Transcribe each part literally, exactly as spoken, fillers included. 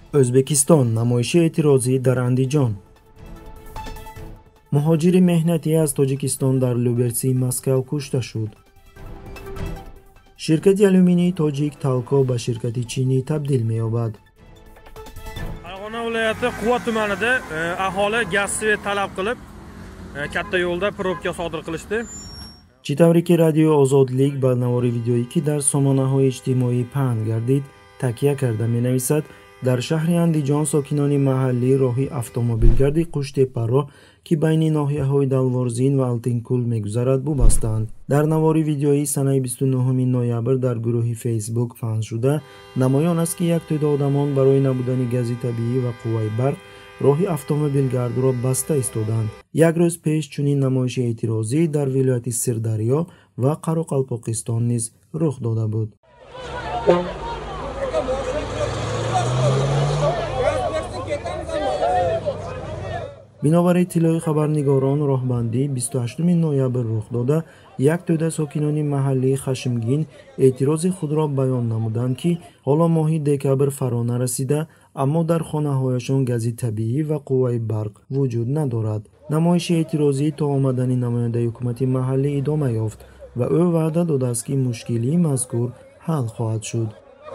O'zbekiston namoyishi e'tirozi dar Andijon. Muhojiri mehnati az Tojikiston dar Lyubertsiy Moskva kuşta shud. Shirkati alyuminiy Tojik Talko ba shirkati Chiniy tabdil meyobad. Farg'ona viloyati Quva tumanida aholi gaz svet talab qilib katta yo'lda probka sodir qilishdi. Chitavriki radio ozodlik ba navori videoyi ki dar somonahoy ijtimoiy pahn gardid takiya karda menavисад дар шаҳри Андиҷон сокинони маҳаллӣ роҳи автомобилгарди Қуштепаро ки байни ноҳияҳои Далворзин ва Алтинкул мегузарад бубастанд. Дар навори видеои санаи бисту нӯҳуми ноябр дар гурӯҳи Facebook паҳн шуда намоён аст ки як тӯда одамон барои набудани гази табиӣ ва қувваи барқ роҳи автомобилгардро баста истоданд. Як рӯз пеш чунин намоиши эътирозӣ дар вилояти Сирдарё ва Қароқалпоқистон низ рух дода буд. бинобар иттилои хабарнигорон роҳбандӣ бисту ҳаштуми ноябр рух дода як тӯда сокинони маҳаллӣ хашмгин эътирози худро баён намуданд ки ҳоло моҳи декабр фаро нарасида, аммо дар хонаҳояшон гази табиӣ ва қувваи барқ вуҷуд надорад. намоиши эътирозӣ то омадани намояндаи ҳукумати маҳаллӣ идома ёфт ва ӯ ваъда додааст ки мушкилии мазкур ҳал хоҳад шуд.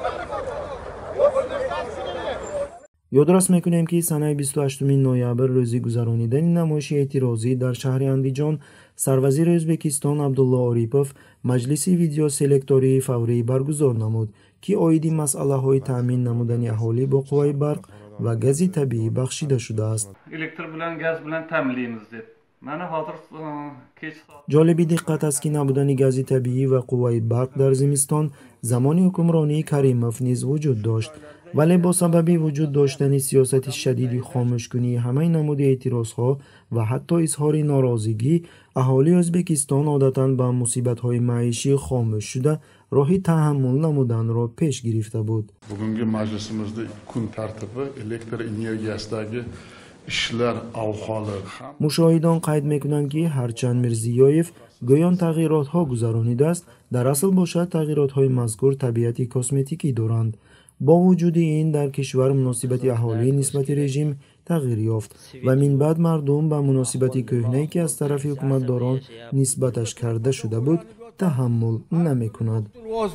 ёдрас мекунем ки санаи бисту ҳаштуми ноябр рӯзи гузаронидани намоиши эътирозӣ дар шаҳри Андиҷон сарвазири O'zbekiston Абдулло Орипов маҷлиси видеоселектории фаврӣ баргузор намуд, ки оиди масъалаҳои таъмин намудани аҳолӣ бо қувваи барқ ва гази табиӣ бахшида шудааст. Электр билан газ билан ta'minlaymiz deb. Mana hozir kech ҷолиби диққат аст ки набудани гази табиӣ ва қувваи барқ дар зимистон замони ҳукмронии Каримов низ вуҷуд дошт, вале бо сабаби вуҷуд доштани сиёсати шадиди хомӯшкунии ҳамаи намуди эътирозҳо ва ҳатто изҳори норозигӣ, аҳолии O'zbekiston одатан ба мусибатҳои маишӣ хомӯш шуда роҳи таҳаммул намуданро пеш гирифта буд. Bugungi majlisimizda kun tartibi elektr energiyasidagi ishlar ahvoli. Mushohidon qayd mekунанд ки ҳарчанд Мирзиёев гӯён тағйиротҳо гузаронидааст, дар асл бошад тағйиротҳои мазкур табиати косметикӣ доранд. бо вуҷуди ин дар кишвар муносибати аҳолӣ нисбати режим тағйир ёфт ва минбаъд мардум ба муносибати кӯҳнае ки аз тарафи ҳукуматдорон нисбаташ карда шуда буд таҳаммул намекунад.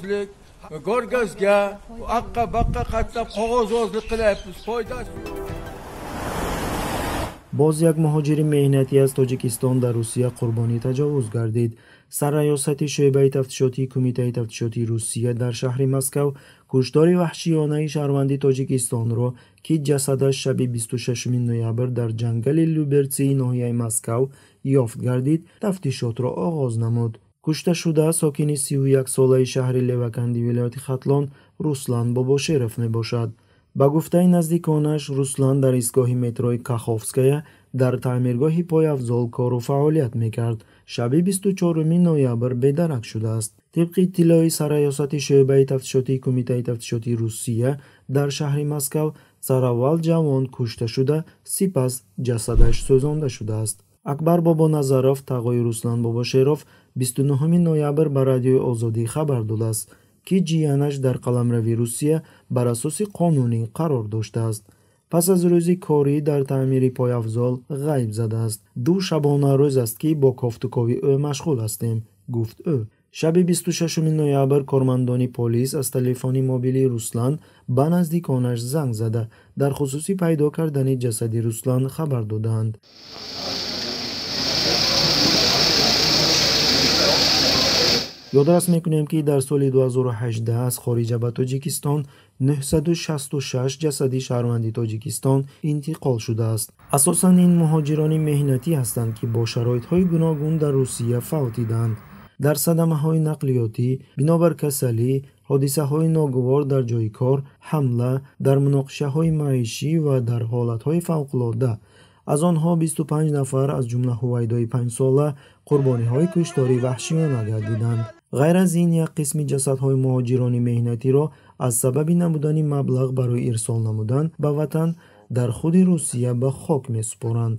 боз як муҳоҷири меҳнатӣ аз Тоҷикистон дар Русия қурбони таҷовуз гардид. Сарраёсати шӯъбаи тафтишотии Кумитаи тафтишоти Русия дар шаҳри Москав куштори ваҳшиёнаи шаҳрванди Тоҷикистонро ки ҷасадаш шаби бисту шашуми ноябр дар ҷангали Lyubertsiy ноҳияи Москав ёфт гардид, тафтишотро оғоз намуд. кушта шуда сокини сию як солаи шаҳри Леваканди вилояти Хатлон Руслан Бобошеров мебошад. ба гуфтаи наздиконаш, Руслан дар истгоҳи метрои Каховская дар таъмиргоҳи пойафзол кору фаъолият мекард. шаби бисту чоруми ноябр бедарак шудааст. тибқи иттилои сарраёсати шӯъбаи тафтишотии Кумитаи тафтишоти Русия дар шаҳри Москав, сараввал ҷавон кушта шуда, сипас ҷасадаш сӯзонда шудааст. Акбар Бобоназаров, тағои Руслан Бобошеров, бисту нӯҳуми ноябр ба радиои Озодӣ хабар додааст ки ҷиянаш дар қаламрави Русия бар асоси қонунӣ қарор доштааст. пас аз рӯзи корӣ дар таъмири пойафзол ғайб задааст. ду шабона рӯз аст ки бо кофтукови ӯ машғул ҳастем, гуфт ӯ. шаби бисту шашуми ноябр кормандони полис аз телефони мобили Руслан ба наздиконаш занг зада дар хусуси пайдо кардани ҷасади Руслан хабар доданд. ёдрас мекунем ки дар соли ду ҳазору ҳаждаҳ аз хориҷа ба Тоҷикистон нӯҳсаду шасту шаш ҷасади шаҳрванди Тоҷикистон интиқол шудааст. асосан ин муҳоҷирони меҳнатӣ ҳастанд ки бо шароитҳои гуногун дар Русия фавтиданд. дар садамаҳои нақлиётӣ, бинобар касалӣ, ҳодисаҳои ногувор дар ҷойи кор, ҳамла, дар муноқишаҳои маишӣ ва дар ҳолатҳои фавқулодда. аз онҳо бисту панҷ нафар аз ҷумла ҳувайдои панҷсола қурбониҳои куштори ваҳшиёна гардиданд. ғайр аз ин, як қисми ҷасадҳои муҳоҷирони меҳнатиро аз сабаби набудани маблағ барои ирсол намудан ба ватан дар худи Русия ба хок месупоранд.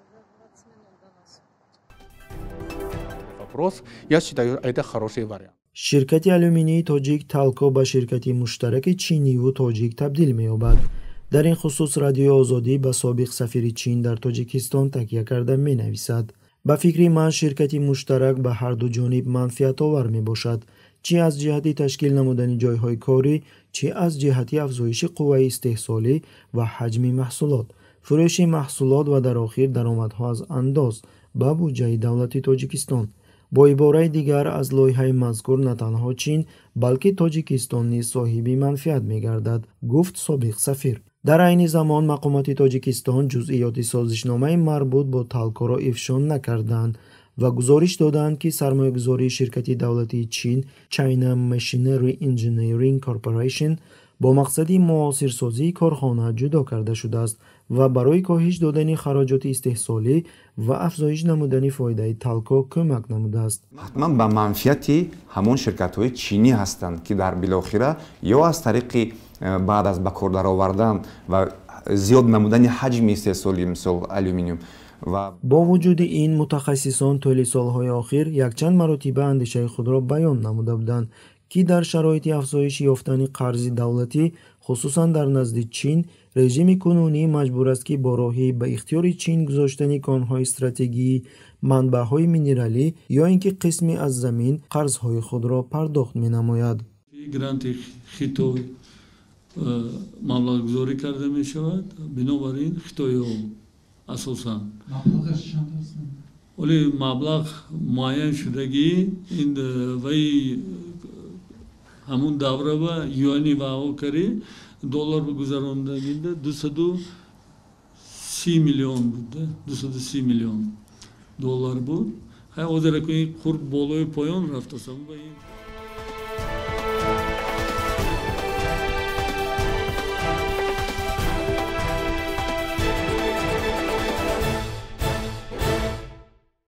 Вопрос, я считаю, это хороший вариант. ширкати алюминии тоҷик талко ба ширкати муштараки чиниву тоҷик табдил меёбад. дар ин хусус радиои озодӣ ба собиқ сафири чин дар тоҷикистон такя карда менависад: ба фикри ман ширкати муштарак ба ҳарду ҷониб манфиатовар мебошад, чӣ аз ҷиҳати ташкил намудани ҷойҳои корӣ, чӣ аз ҷиҳати афзоиши қувваи истеҳсолӣ ва ҳаҷми маҳсулот, фурӯши маҳсулот ва дар охир даромадҳо аз андоз ба буҷаи давлати Тоҷикистон. бо ибораи дигар, аз лоиҳаи мазкур на танҳо чин, балки Тоҷикистон низ соҳиби манфиат мегардад, гуфт собиқ сафир. дар айни замон мақомоти Тоҷикистон ҷузъиёти созишномаи марбут бо талкоро ифшо накарданд ва гузориш доданд, ки сармоягузории ширкати давлатии Чин China Machinery Engineering Corporation бо мақсади муосирсозии корхона ҷудо карда шудааст ва барои коҳиш додани хароҷоти истеҳсолӣ ва афзоиш намудани фоидаи талко кӯмак намудааст. ҳатман ба манфиати ҳамон ширкатҳои чинӣ ҳастанд, ки дар билохира ё аз тариқи баъд аз ба кор даровардан ва зиёд намудани ҳаҷми истеҳсоли мисол алюминиум ва бо вуҷуди ин, мутахассисон тӯли солҳои охир якчанд маротиба андешаи худро баён намуда буданд, ки дар шароити афзоиши ёфтани қарзи давлатӣ, хусусан дар назди Чин, режими кунунӣ маҷбур аст, ки бо роҳи ба ихтиёри Чин гузоштани конҳои стратегии, манбаъҳои минералӣ ё ин ки қисме аз замин қарзҳои худро пардохт менамояд. гранти хитой маблағгузорӣ карда мешавад, бинобар ин хитоиҳо асосан оле маблағ муайян шудагӣ ин ваи ҳамун давра ба юани вао карӣ доллар гузарондагинда дусаду си миллион буд, дусаду си миллион доллар буд. ҳозир курд болои поён рафтааст.